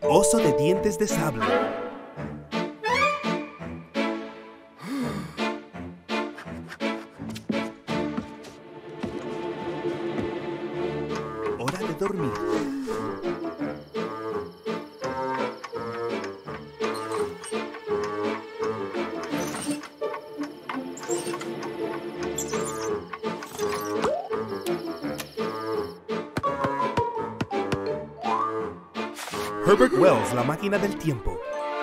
oso de dientes de sable. Hora de dormir. Herbert Wells, la máquina del tiempo.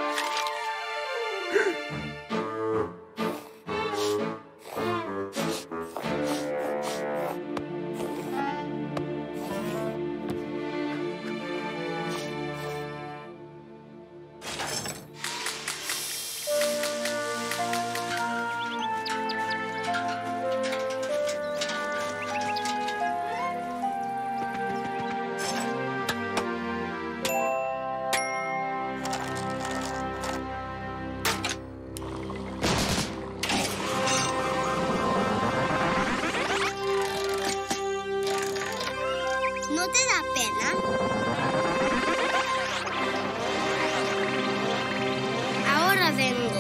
¿No te da pena? Ahora vengo.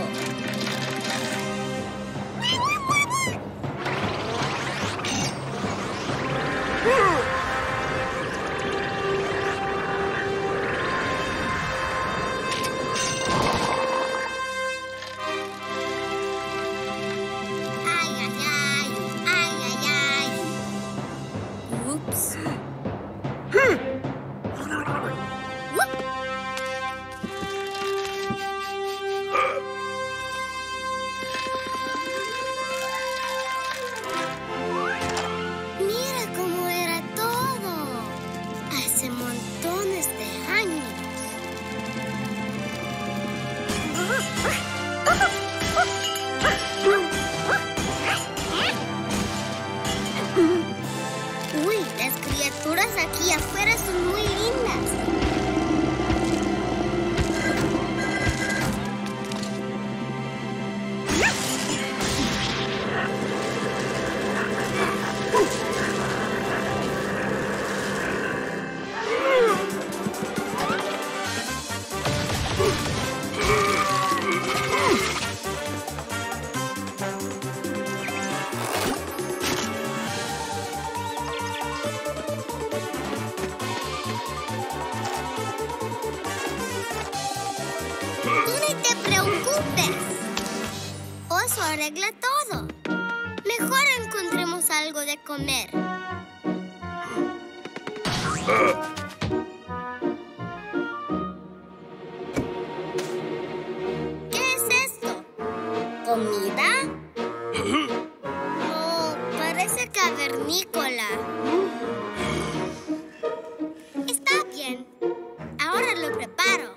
Ay, ay, ay. Ay, ay, ay. Ups. Mira cómo era todo hace montones de años. Uy, las criaturas aquí afuera son muy lindas. Tú ni te preocupes. Oso arregla todo. Mejor encontremos algo de comer. ¿Qué es esto? ¿Comida? No, parece cavernícola. Está bien. Ahora lo preparo.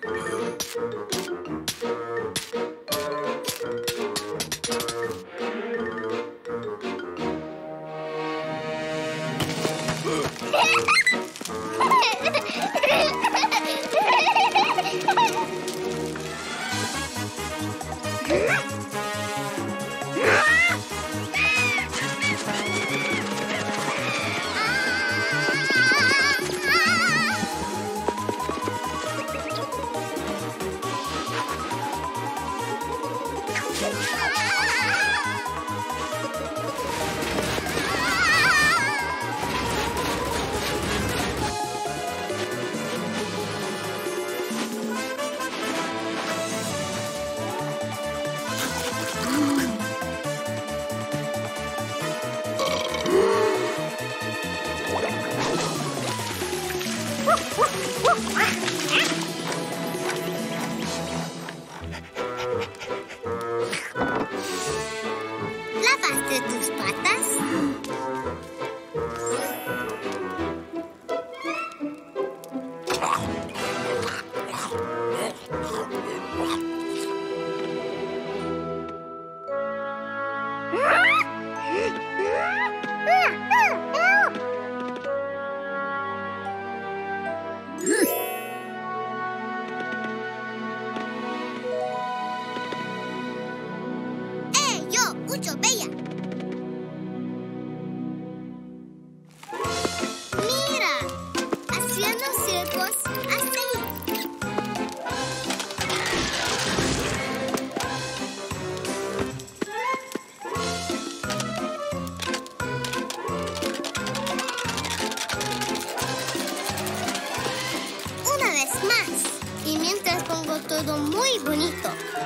estuvo todo muy bonito.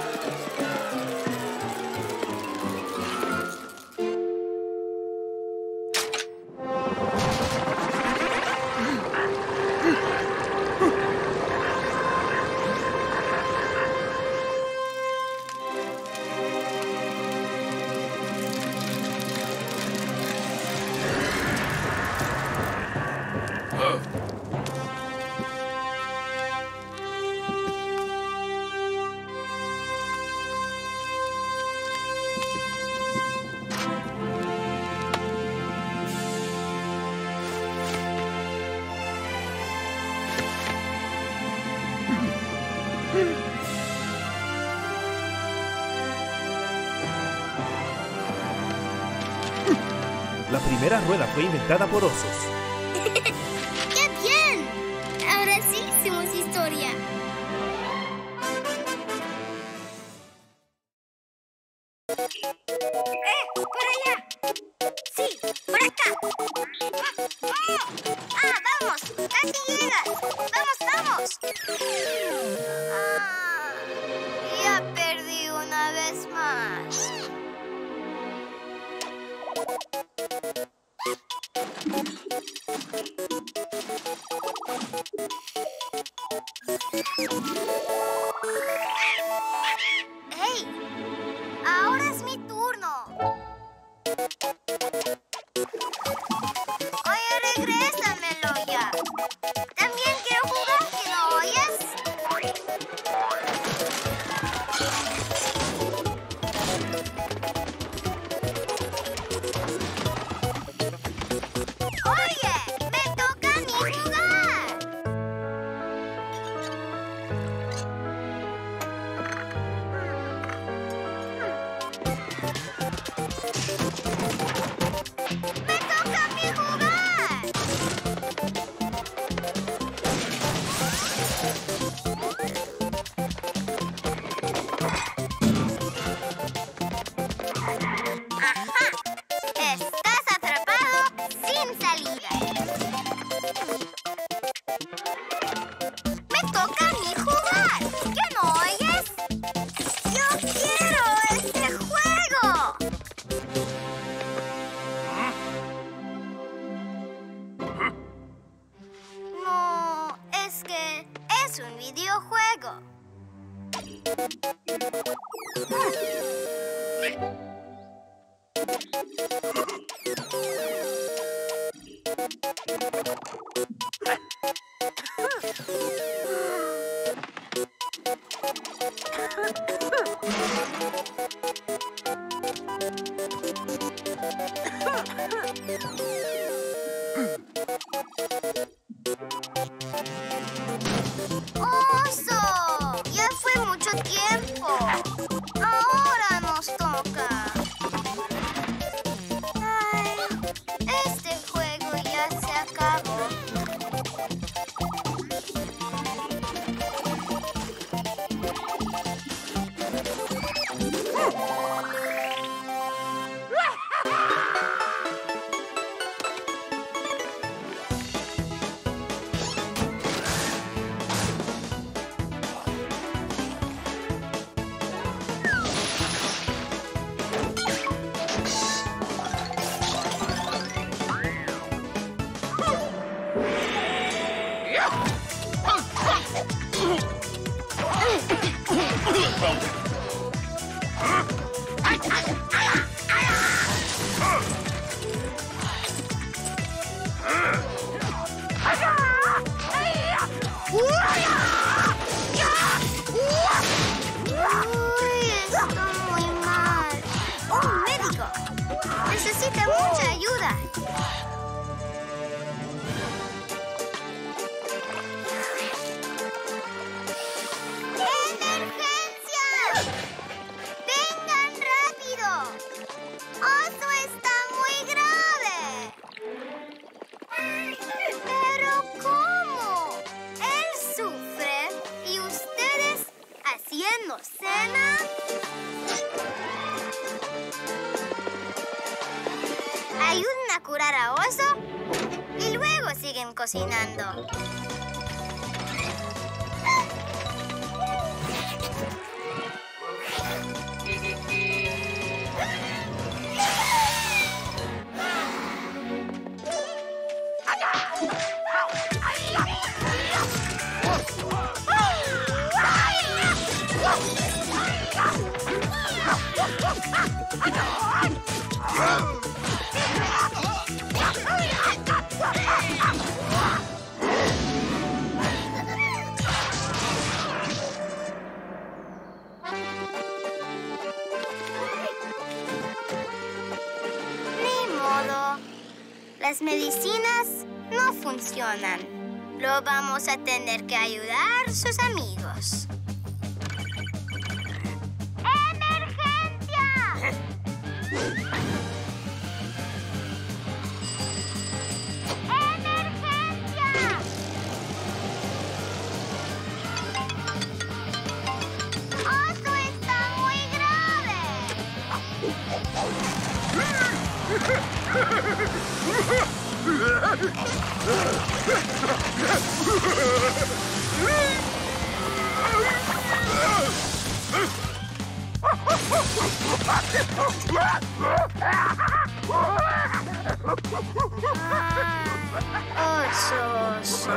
La primera rueda fue inventada por osos. ¡Qué bien! Ahora sí hicimos historia. ¡Por allá! ¡Sí! ¡Por acá! ¡Ah, vamos! ¡Casi llegas! ¡Vamos, vamos! Ya perdí una vez más. ¡Hey! Ahora es mi turno. Oye, regrésamelo ya. También quiero jugar, ¿que no oyes? Oye, me toca a mí jugar. ¡Me toca a mí jugar! ¡Ajá! Estás atrapado sin salida. ¡Me toca a mí jugar! ¿Qué no oyes? ¡Yo quiero este juego! No, es que es un videojuego. ¡Oso! Ya fue mucho tiempo. Ahora nos toca. Ay, este juego ya se acabó. Uy, está muy mal. ¡Un médico! Necesita mucha ayuda. ¡Emergencia! ¡Vengan rápido! ¡Oso está muy grave! ¿Pero cómo? Él sufre y ustedes haciendo cena. Ayuden a curar a Oso y luego siguen cocinando. Las medicinas no funcionan. Lo vamos a tener que ayudar sus amigos. ¡Emergencia! ¡Emergencia! ¡Oso está muy grave! Oso.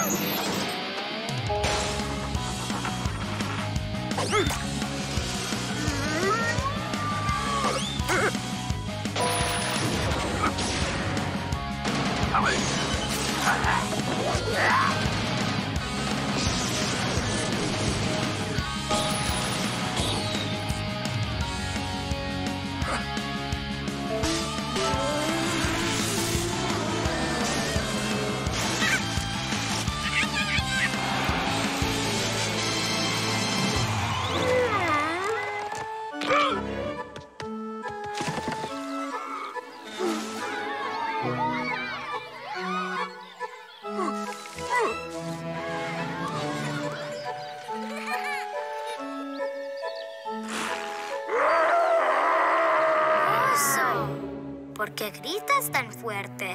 ¿Por qué gritas tan fuerte?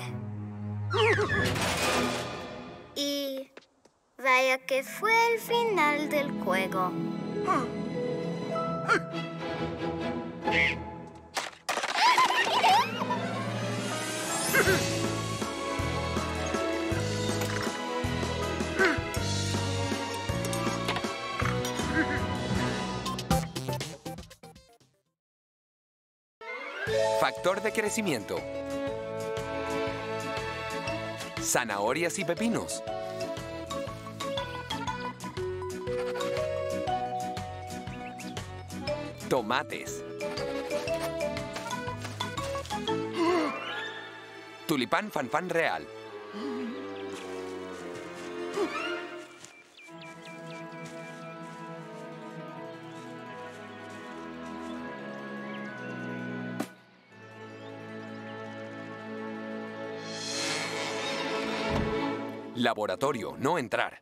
Y vaya que fue el final del juego. Factor de crecimiento. Zanahorias y pepinos. Tomates. Tulipán fanfán real. Laboratorio, no entrar.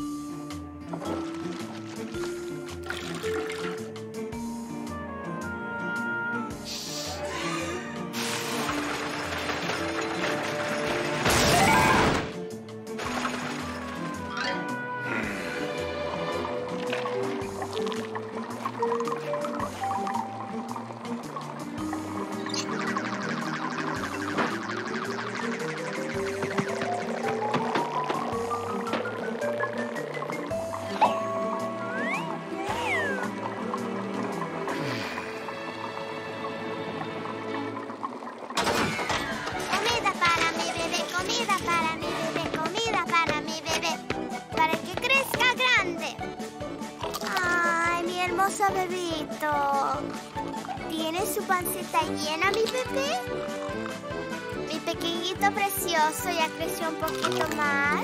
Bebito, ¿tiene su pancita llena, mi bebé? Mi pequeñito precioso ya creció un poquito más.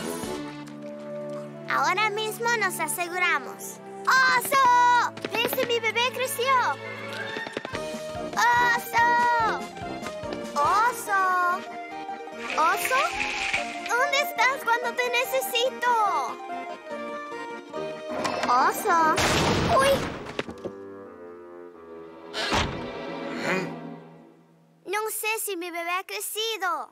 Ahora mismo nos aseguramos. ¡Oso! ¡Ese mi bebé creció! ¡Oso! ¡Oso! ¿Oso? ¿Dónde estás cuando te necesito? ¡Oso! ¡Uy! No sé si mi bebé ha crecido.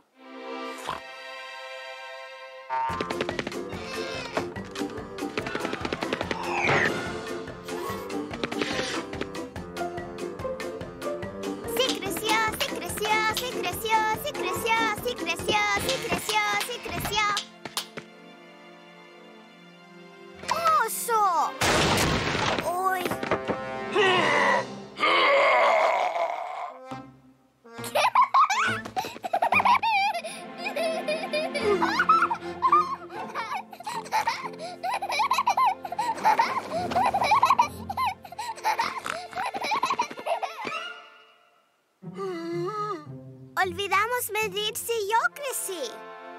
Olvidamos medir si yo crecí.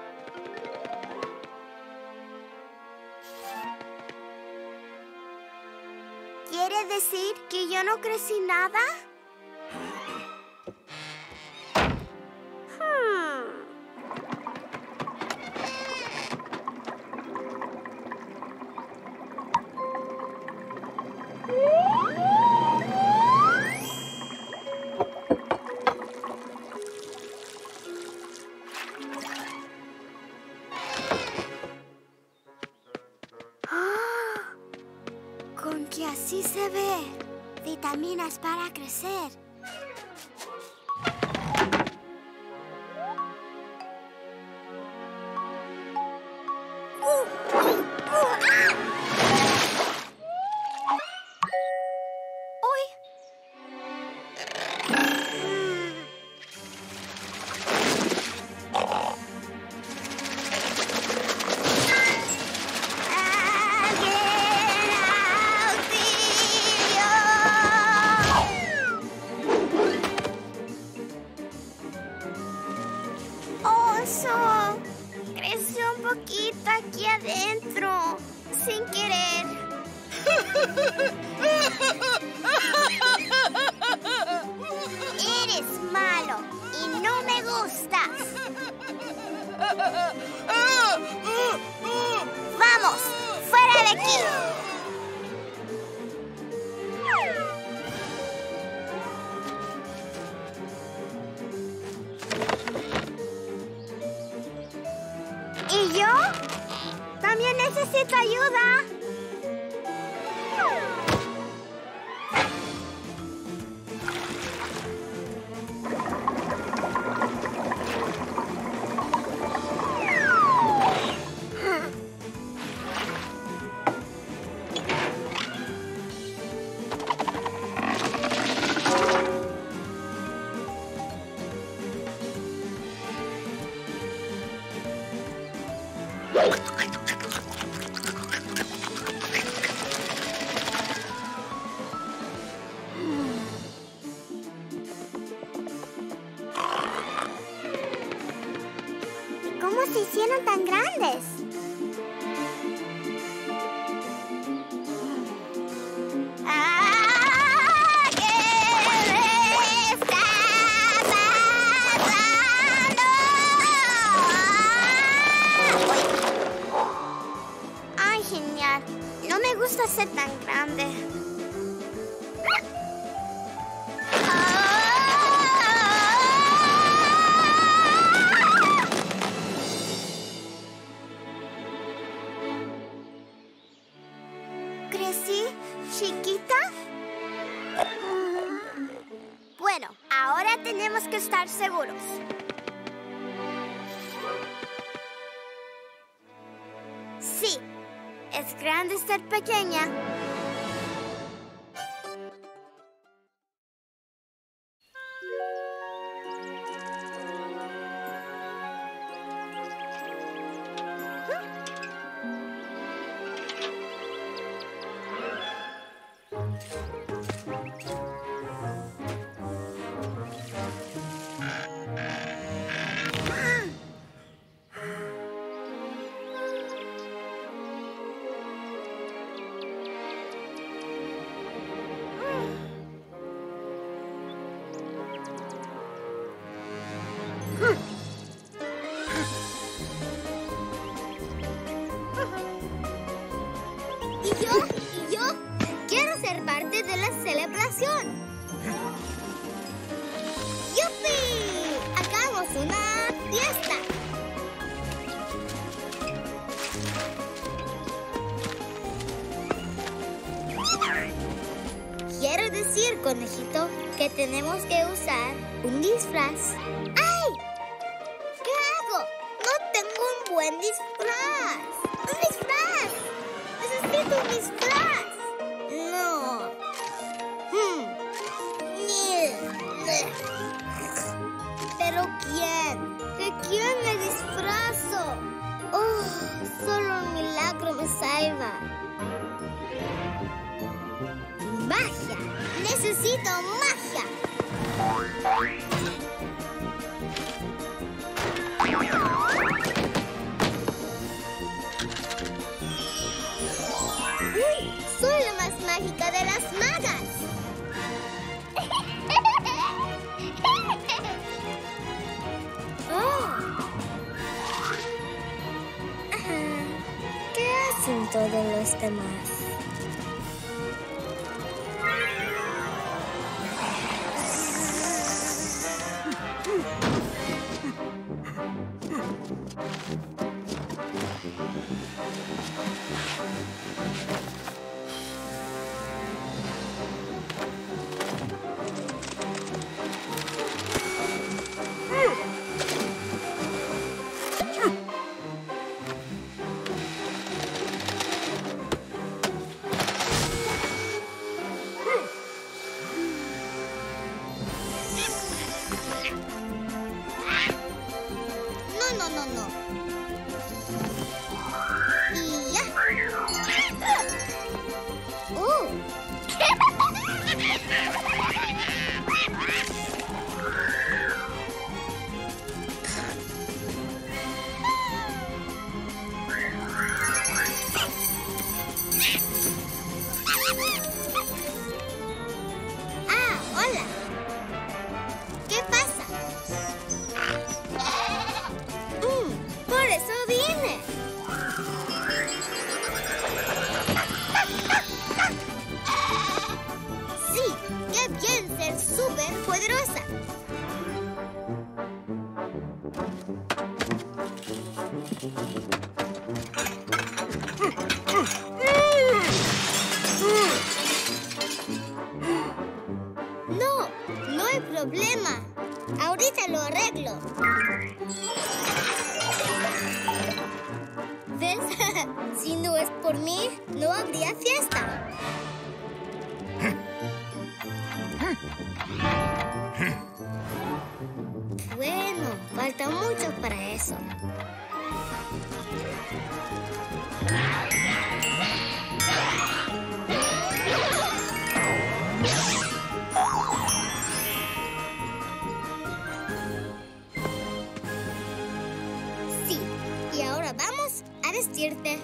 ¿Quiere decir que yo no crecí nada? Con que así se ve. Vitaminas para crecer. ¡Uy! Creció un poquito aquí adentro, sin querer. Eres malo y no me gustas. ¡Vamos! ¡Fuera de aquí! ¿Y yo? También necesito ayuda. ¿Cómo se hicieron tan grandes? ¿Qué me está pasando? Ay, genial. No me gusta ser tan grande. ¿Crecí chiquita? Bueno, ahora tenemos que estar seguros. Sí, es grande ser pequeña. Y yo quiero ser parte de la celebración. ¡Yupi! ¡Hagamos una fiesta! Quiero decir, conejito, que tenemos que usar un disfraz. ¡Ay! ¿Qué hago? No tengo un buen disfraz. ¡Un disfraz! ¡Necesito un disfraz! No. ¿Pero quién? ¿De quién me disfrazo? nueva. ¡Magia! ¡Necesito magia! ¡Uy! ¡Soy la más mágica de las magas! ¿Qué hacen todos los demás? No. Y ya. Hola. ¿Qué pasa? Por eso vine. Sí, qué bien ser súper poderosa. No hay problema. Ahorita lo arreglo. ¿Ves? Si no es por mí, no habría fiesta. Bueno, falta mucho para eso. Sí, y ahora vamos a vestirte.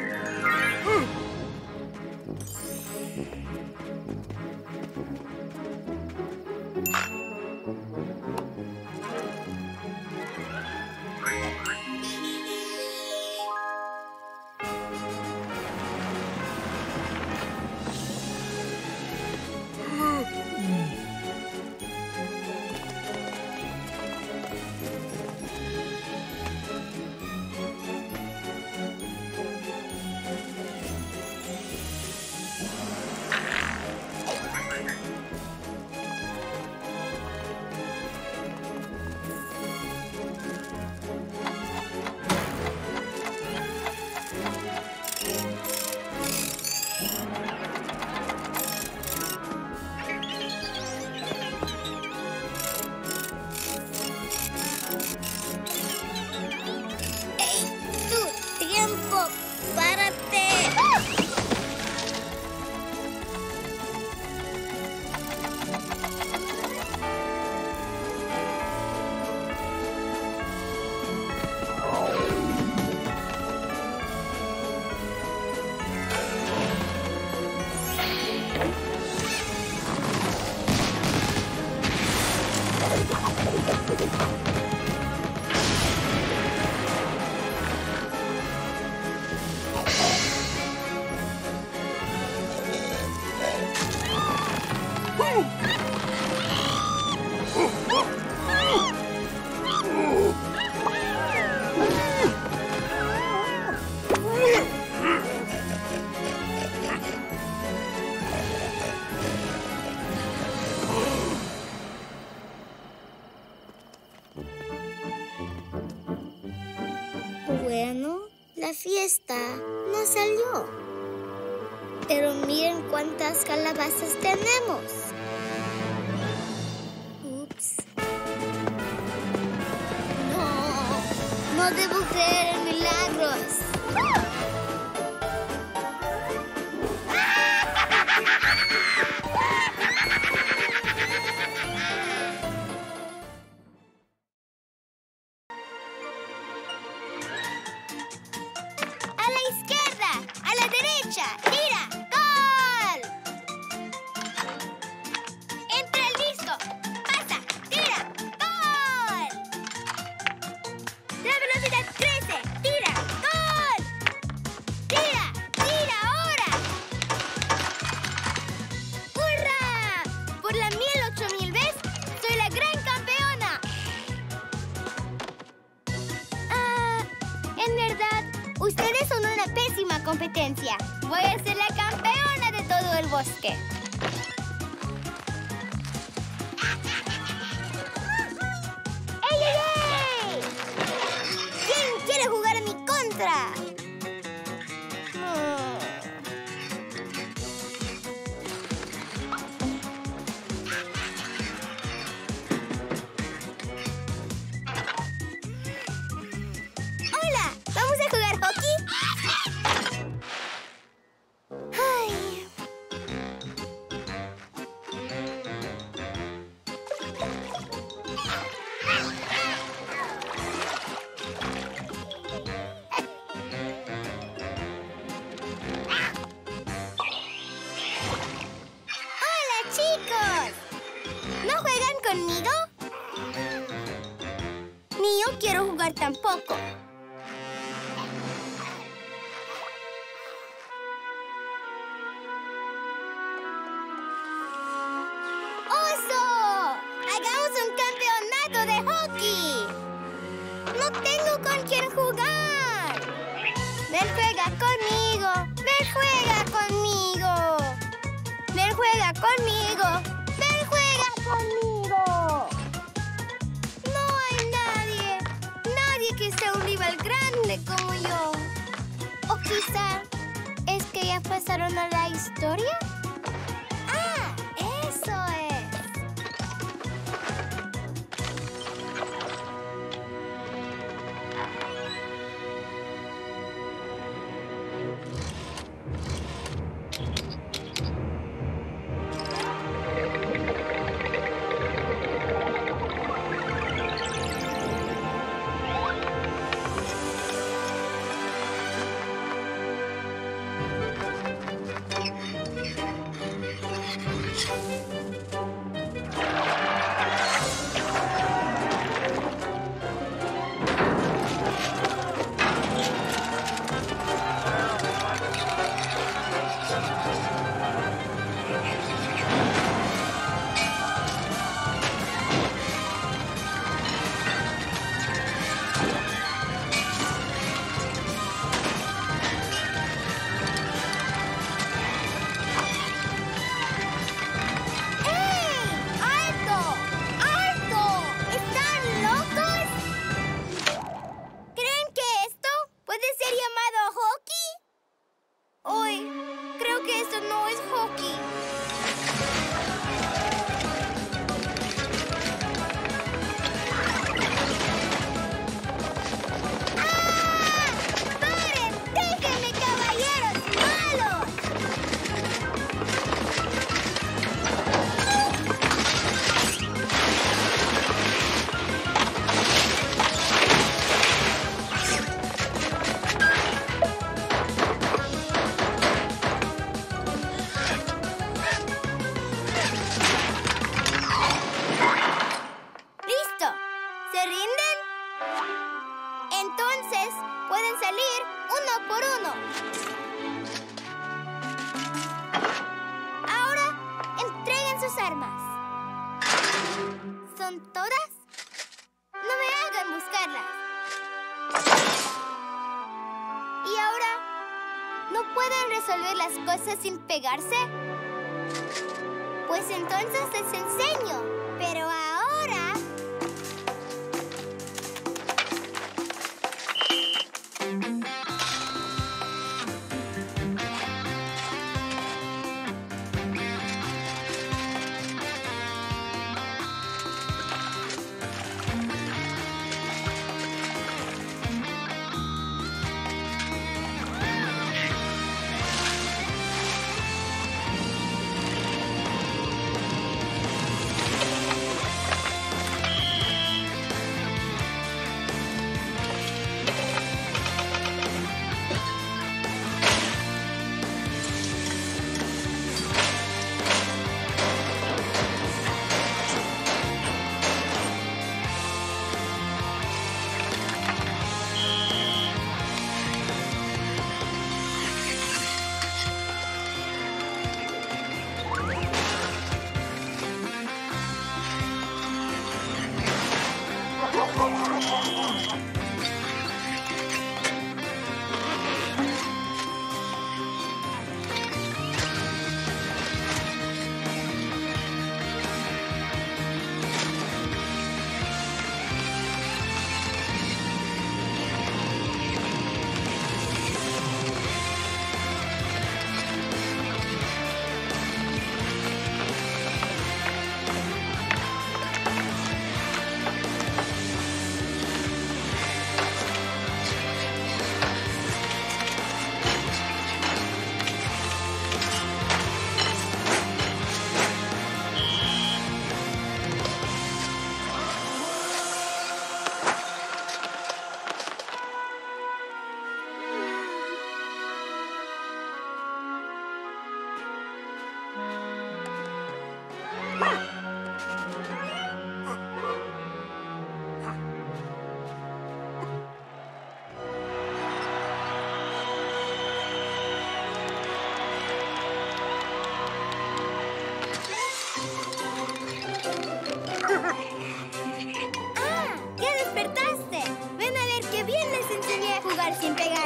Bueno, la fiesta no salió. Pero miren cuántas calabazas tenemos. Ups. No debo creer en milagros. tira, gol. Entra el disco, pasa, tira, gol. La velocidad crece, tira, gol. Tira, tira ahora. ¡Hurra! Por la 1000-8000 vez, soy la gran campeona. En verdad, ustedes son una pésima competencia. Voy a ser la campeona de todo el bosque. ¡Ey, ey, ey! ¿Quién quiere jugar en mi contra? Hola, ¿vamos a jugar hockey? Ay. Hola, chicos. ¿No juegan conmigo? Ni yo quiero jugar tampoco. ¡Oso! ¡Hagamos un campeonato de hockey! ¡No tengo con quién jugar! ¡Ven, juega conmigo! ¡Ven, juega conmigo! ¡Ven, juega conmigo! ¡Ven, juega conmigo! No hay nadie que sea un rival grande como yo. O quizá es que ya pasaron a la historia. ¡Ah! ¡Eso es! resolver las cosas sin pegarse? Pues entonces les enseño. Pero ahora...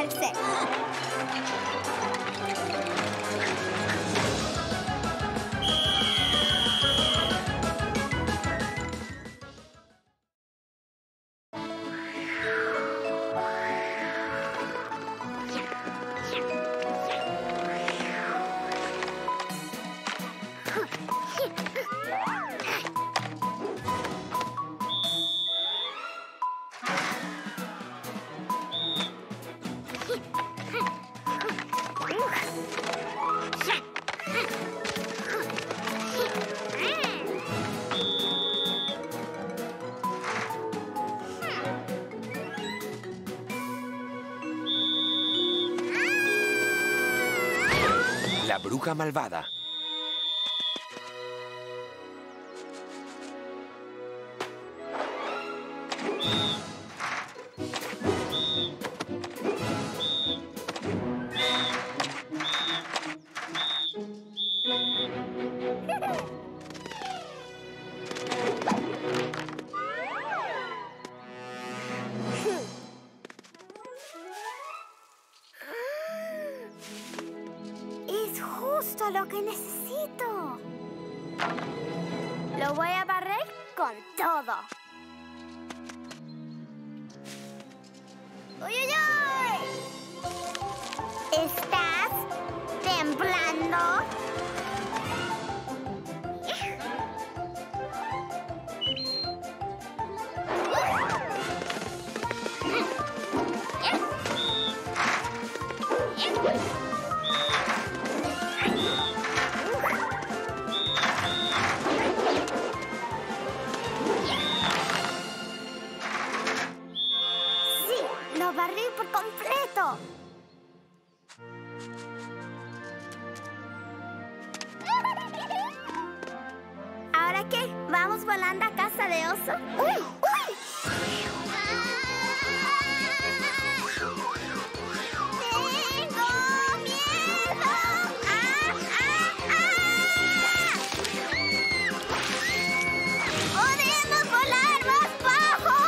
moverse. La bruja malvada. Es justo lo que necesito. Lo voy a barrer con todo. ¡Uy, uy, uy! ¿Estás temblando? Sí, lo barrí por completo. ¿Ahora qué? ¿Vamos volando a casa de oso? ¡Uy! ¡Uy! ¡Tengo miedo! ¡Podemos volar más bajo!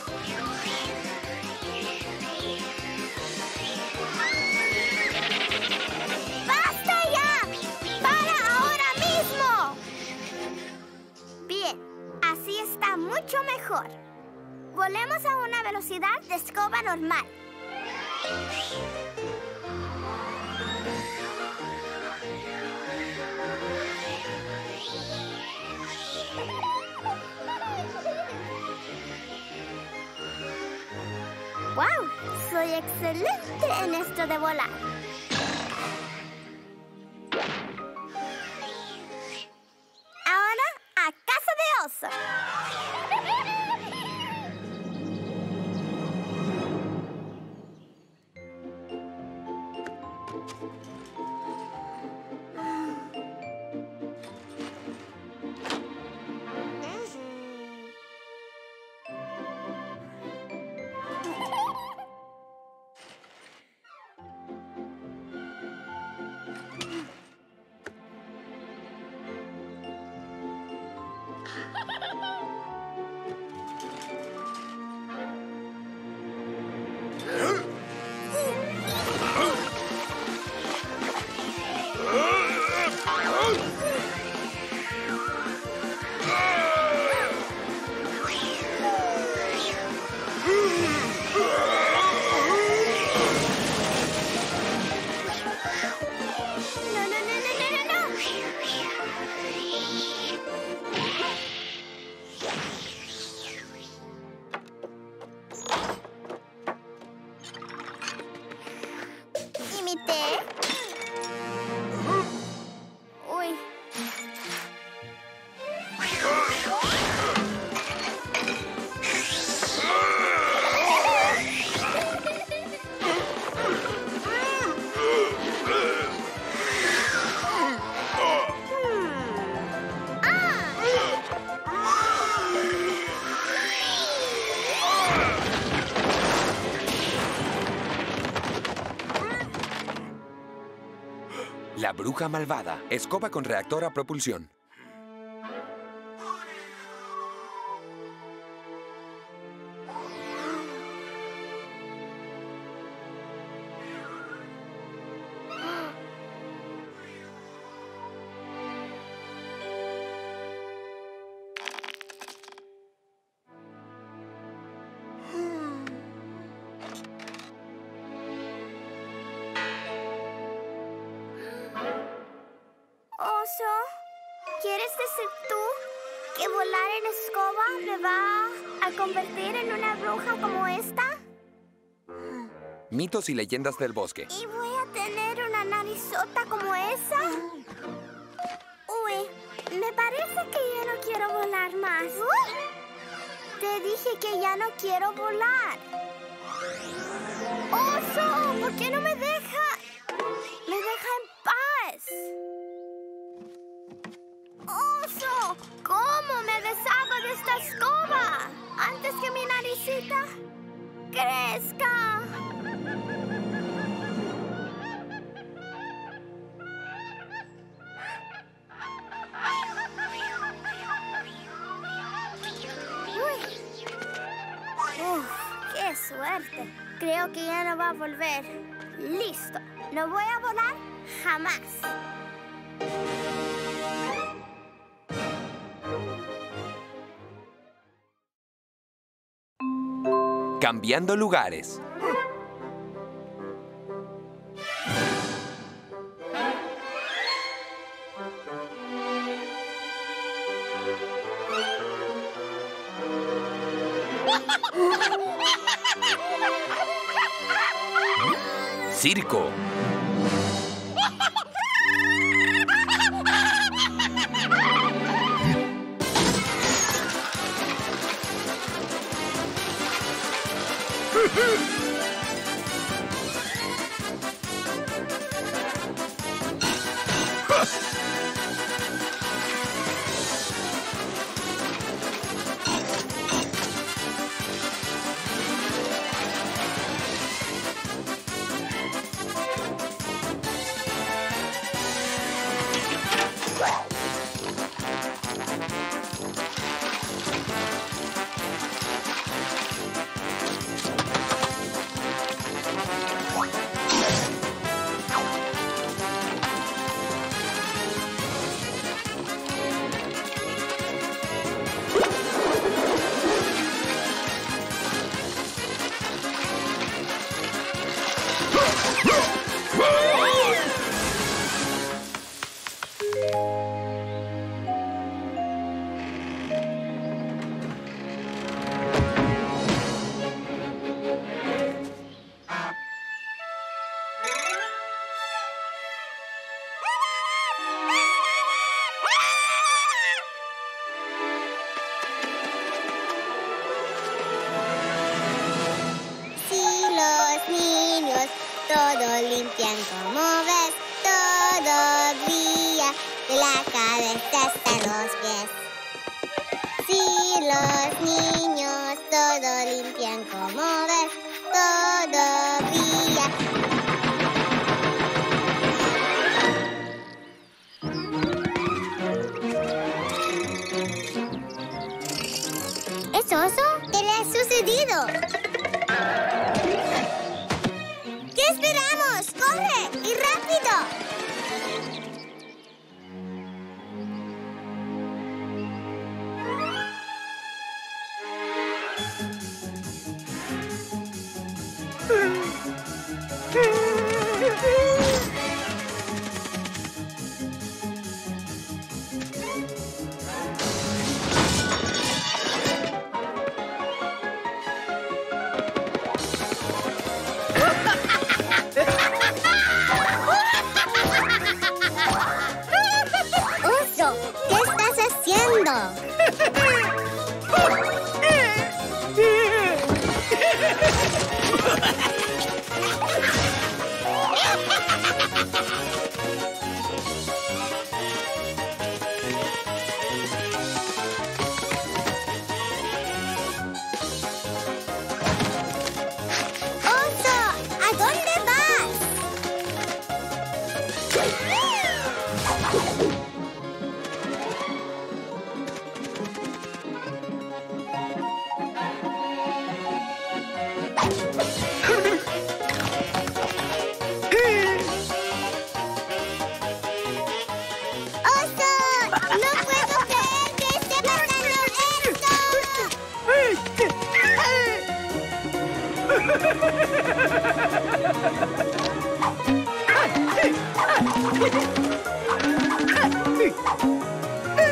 ¡Basta ya! ¡Para ahora mismo! Bien, así está mucho mejor. Volemos a una velocidad de escoba normal. ¡Wow! Soy excelente en esto de volar. Ahora a casa de oso. No, no, no, no, no, no, no. Imité. Uy. La bruja malvada. Escoba con reactor a propulsión. ¿Quieres decir tú que volar en escoba me va a convertir en una bruja como esta? Mitos y leyendas del bosque. ¿Y voy a tener una narizota como esa? Uy, me parece que ya no quiero volar más. Te dije que ya no quiero volar. ¡Oso! ¿Por qué no me deja? ¡Me deja en paz! ¡Oso! ¿Cómo me deshago de esta escoba? Antes que mi naricita crezca. ¡Qué suerte! Creo que ya no va a volver. ¡Listo! No voy a volar jamás. Cambiando lugares. Circo. Todo limpian como ves, todo brilla, de la cabeza hasta los pies. Si los niños todo limpian como ves, todo brilla. ¿Es oso? ¿Qué le ha sucedido? ¿Qué esperamos? ¡Corre! ¡Y rápido! ¡Oso! ¿Qué estás haciendo? ¡Oso! ¿A dónde vas? ¡Oso! ¡No puedo creer que esté pasando esto!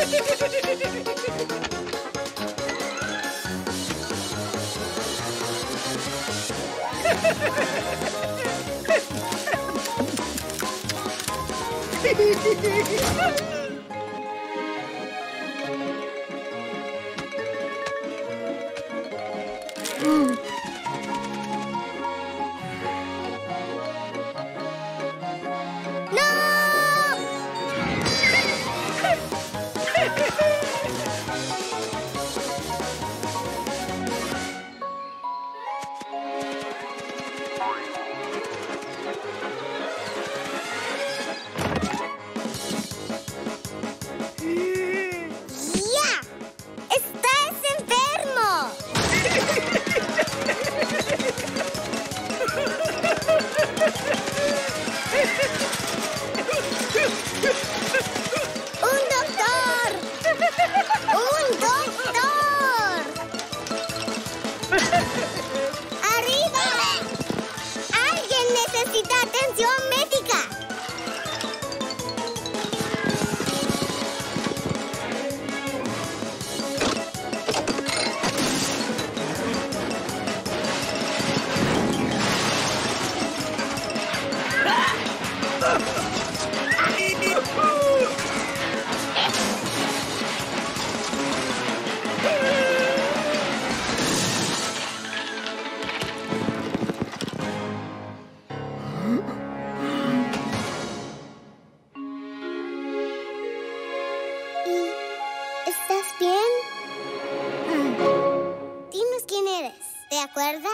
¿Estás bien? Dinos quién eres. ¿Te acuerdas?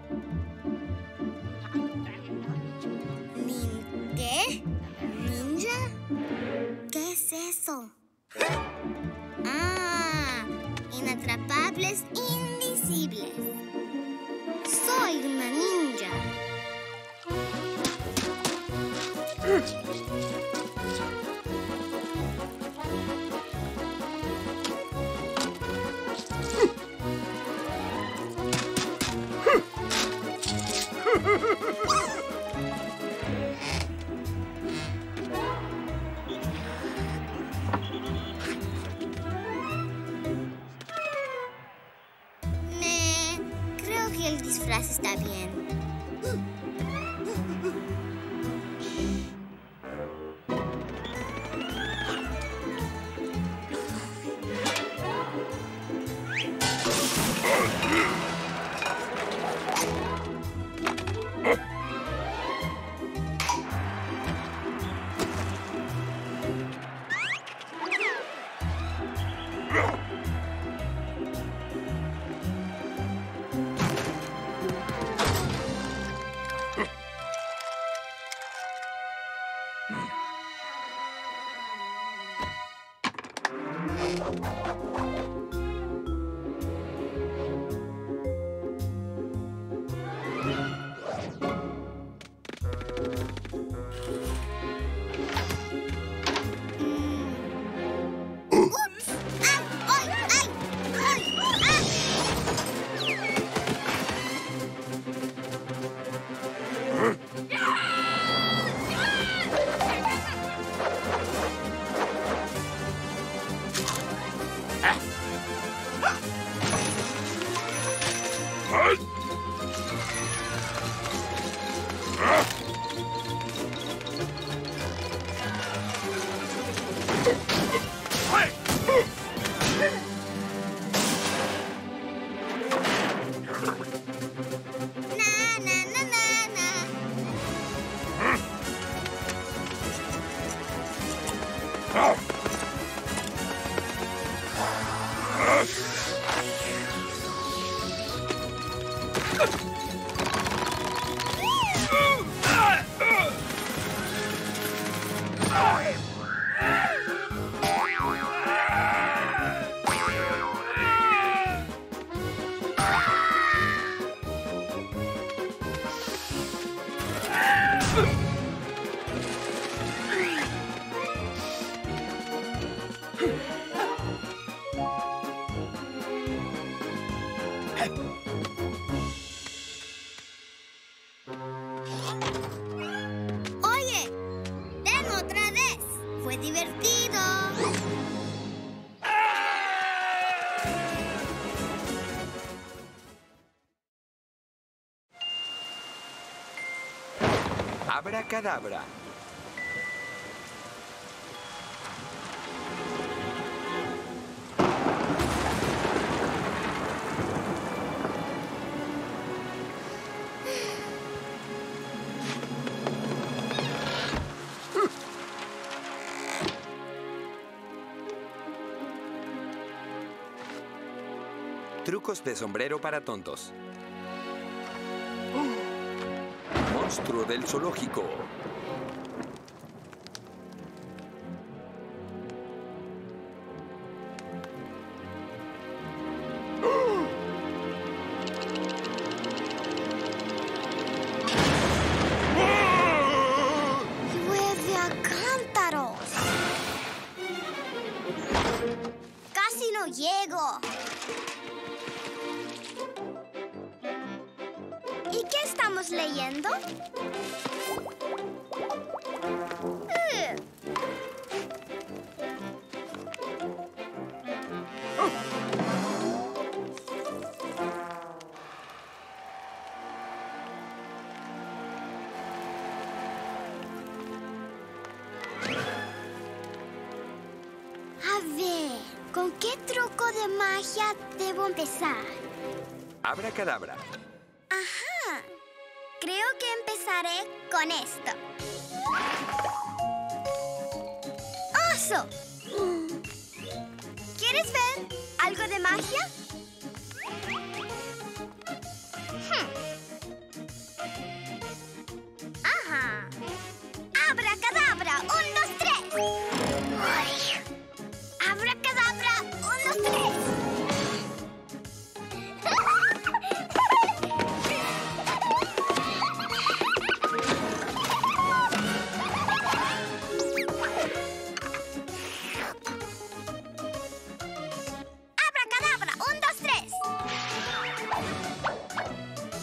¿Qué? ¿Ninja? ¿Qué es eso? Ah, inatrapables, invisibles. Soy una ninja. Creo que el disfraz está bien. Oye, ven otra vez. Fue divertido. Abracadabra. Trucos de sombrero para tontos. Monstruo del zoológico. Llueve a cántaros. Casi no llego. ¿Y qué estamos leyendo? A ver, ¿con qué truco de magia debo empezar? Abracadabra. Ajá. Creo que empezaré con esto. ¡Oso! ¿Quieres ver algo de magia?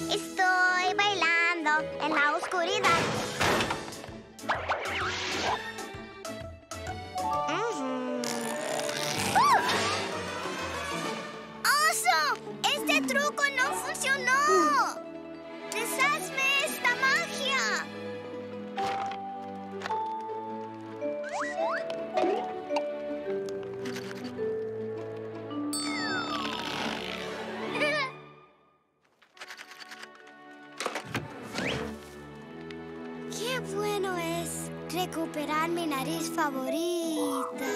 Estoy bailando en la oscuridad. ¡Oso! ¡Este truco no funcionó! ¡Deshazme esta magia! ¡Qué bueno es recuperar mi nariz favorita!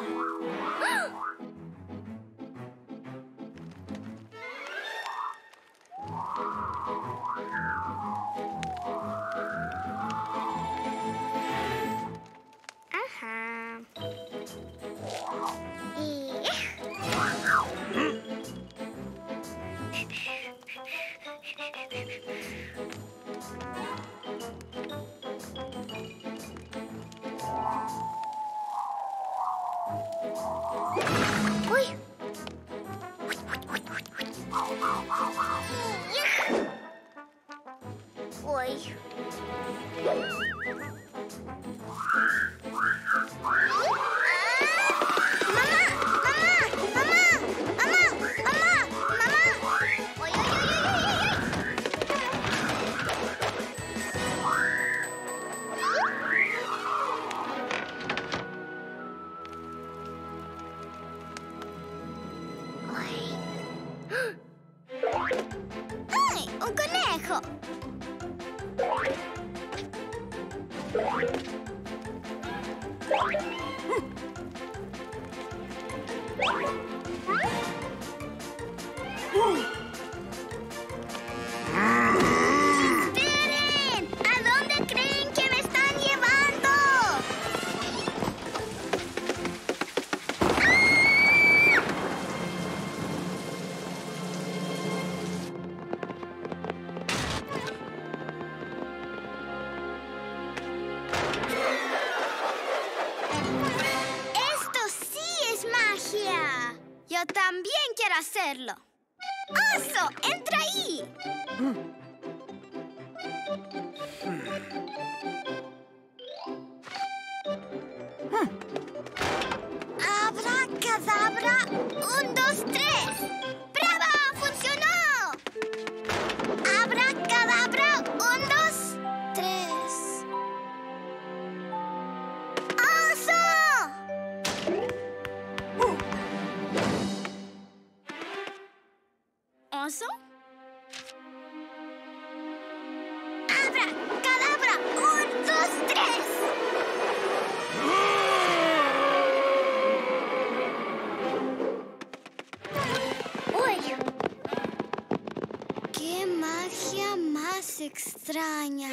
Ajá. Uy. Uy. ¡Ay! ¡Un conejo! ¡Esperen! ¿A dónde creen que me están llevando? ¡Esto sí es magia! Yo también quiero hacerlo. ¡Oso! ¡Entra ahí! ¡Abracadabra! ¡Un, dos, tres! ¡Bravo! ¡Funcionó! ¡Abracadabra! ¡Un, dos, tres! ¡Oso! ¿Oso? ¡Abracadabra! ¡Un, dos, tres! ¡Uy! ¡Qué magia más extraña!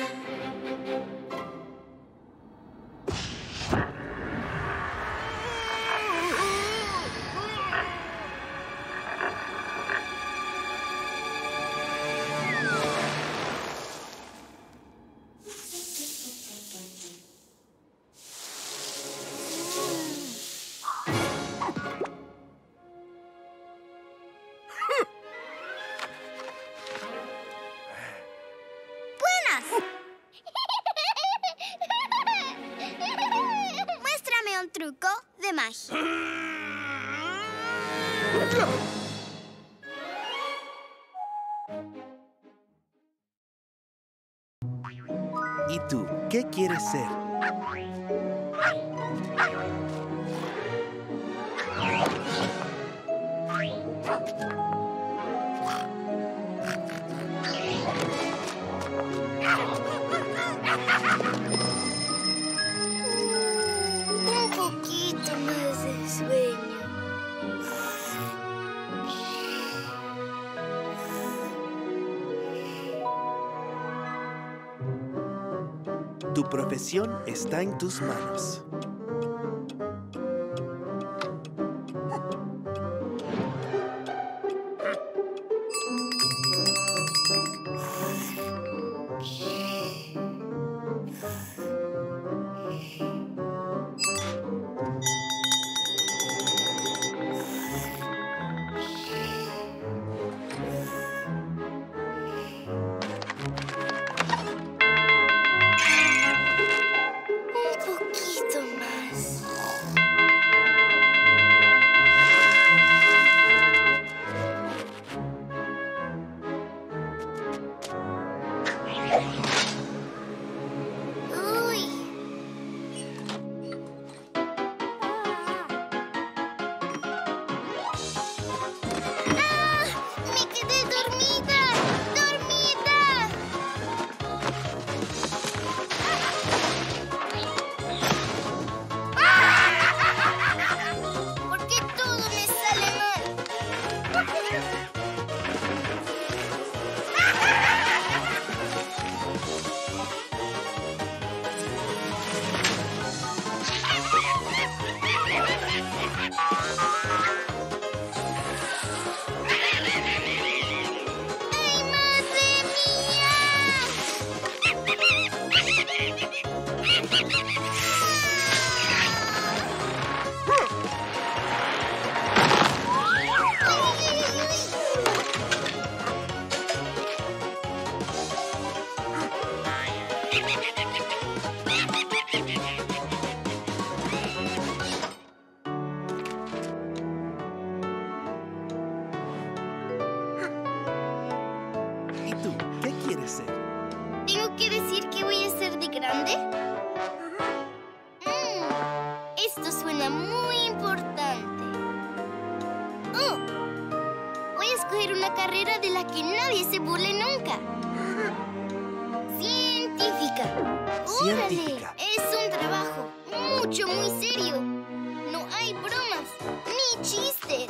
Muéstrame un truco de magia. ¿Y tú, qué quieres ser? Un poquito más de sueño. Tu profesión está en tus manos. ¿Y tú? ¿Qué quieres ser? ¿Tengo que decir que voy a ser de grande? Esto suena muy importante. Oh, voy a escoger una carrera de la que nadie se burle nunca. Científica. Científica. ¡Órale! Es un trabajo muy serio. No hay bromas ni chistes.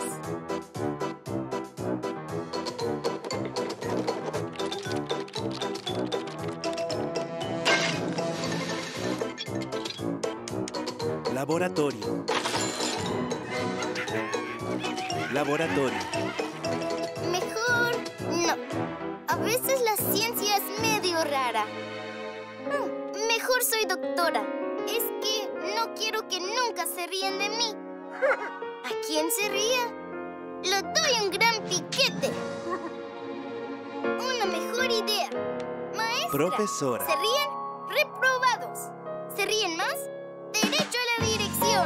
Laboratorio. Laboratorio. Mejor no. A veces la ciencia es medio rara. Mejor soy doctora. Es que no quiero que nunca se rían de mí. ¿A quién se ría? Le doy un gran piquete. Una mejor idea. Maestra. Profesora. ¿Se ríen? Reprobados. ¿Se ríen más? Derecho a la dirección.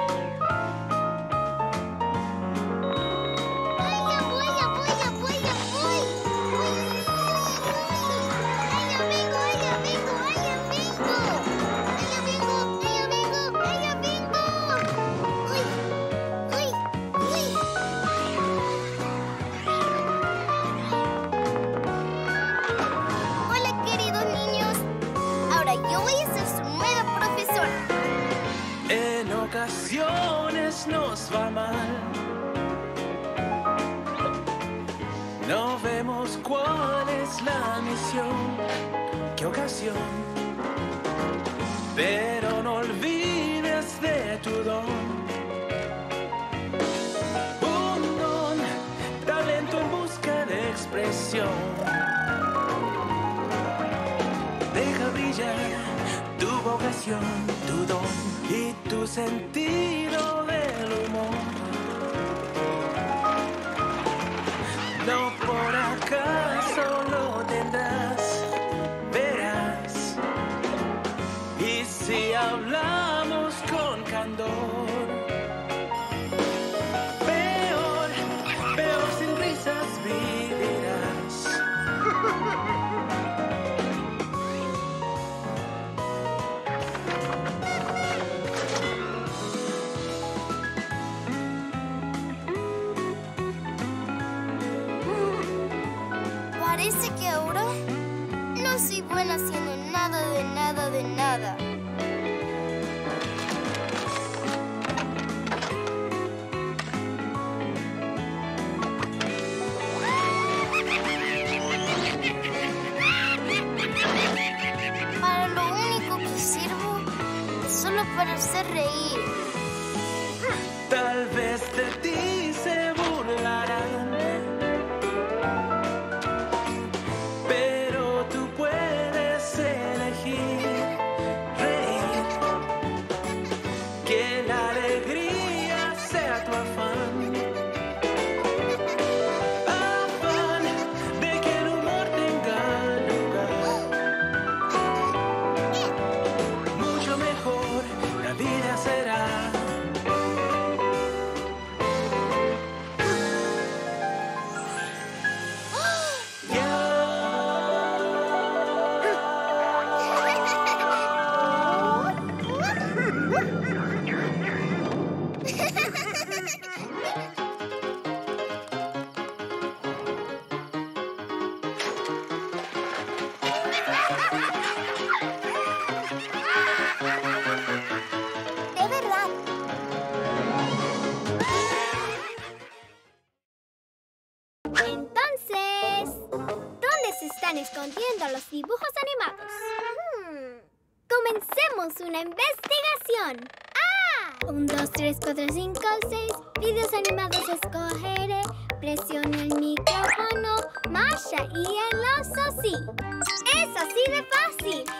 ¡Allá voy! ¡Allá vengo! ¡Uy! Hola, queridos niños. Ahora yo voy a ser su nueva profesora. En ocasiones nos va mal. No vemos cuál es la misión, qué ocasión. Pero no olvides de tu don. Un don, talento en busca de expresión. Deja brillar tu vocación, tu don y tu sentido del humor. No por acaso lo tendrás, verás. Y si hablamos con candor, peor sin risas vivirás. Parece que ahora no soy buena haciendo nada. Para lo único que sirvo es solo para hacer reír. Tal vez de ti se burlarán, pero tú puedes elegir reír. Que la alegría sea tu afán. Afán de que el humor tenga lugar. Mucho mejor la vida será. De verdad. Entonces, ¿dónde se están escondiendo los dibujos animados? Comencemos una investigación. ¡Ah! 1, 2, 3, 4, 5, 6. Videos animados escogeré. Presiona el micrófono. Masha y el oso sí. Es así de fácil.